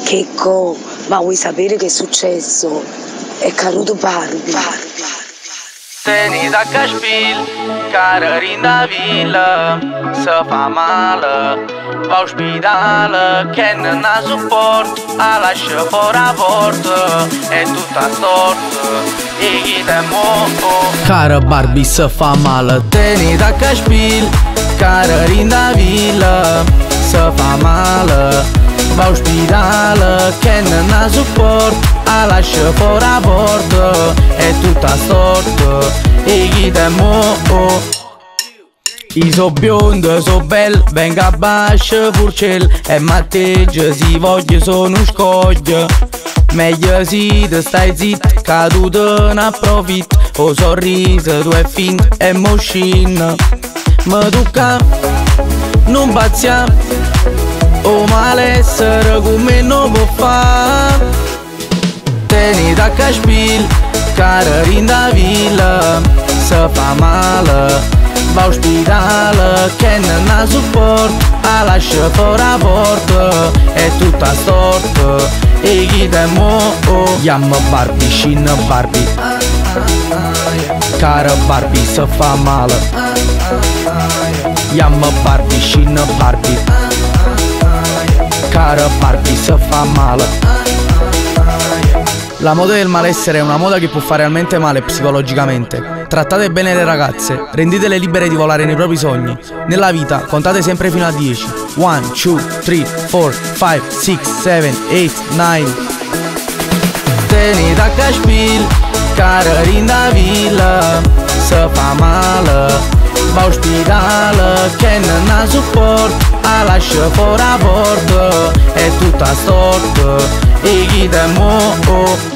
Checco, ma vuoi sapere che è successo? È caduto Barbie. Teni da Caspil, care rinda villa, se fa male, va a ospedale, che non ha supporto, a lascia fuori a porta, è tutta storta, e chi te muovo. Cara Barbie se fa male, teni da Caspil, care rinda villa, se fa male, va a ospedale, che non ha supporto, a lascia fuori a porta, è tutta storta, e chi te muovo. Io so biondo, so bel, venga a bascio furcel, e matteggia si voglio sono scoglio. Meglio si te stai zitto, caduto ne approfitto, o sorriso tu è finto e moscin. Ma tocca non pazzia, o malessere come non può fare. Teni da Caspil, care rinda villa, se fa male, va a ospedale, che non ha supporto, a lascia fuori a porta, è tutta storta, e chi te muovo. Chiama Barbie, scina Barbie, cara Barbie se fa male. Chiama Barbie, scina Barbie, cara Barbie se fa male. La moda del malessere è una moda che può fare realmente male psicologicamente. Trattate bene le ragazze, rendetele libere di volare nei propri sogni. Nella vita contate sempre fino a 10. 1, 2, 3, 4, 5, 6, 7, 8, 9. Teni da Caspil, care rinda villa, se fa male, va a ospedale, che non ha supporto, a lascia fuori a porta, è tutta storta, e chi te muovo.